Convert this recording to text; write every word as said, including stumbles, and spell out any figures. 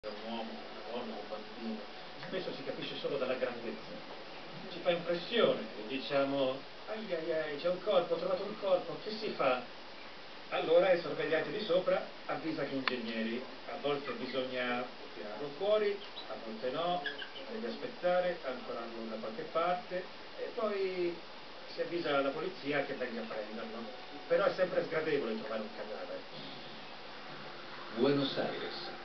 un uomo, una donna, un bambino, spesso si capisce solo dalla grandezza. Ci fa impressione, diciamo, ai ai ai, c'è un corpo, ho trovato un corpo, che si fa? Allora il sorvegliante di sopra avvisa gli ingegneri, a volte bisogna tirarlo fuori, a volte no, devi aspettare, ancorarlo da qualche parte e poi si avvisa la polizia che venga a prenderlo. Però è sempre sgradevole trovare un cadavere. Buenos Aires.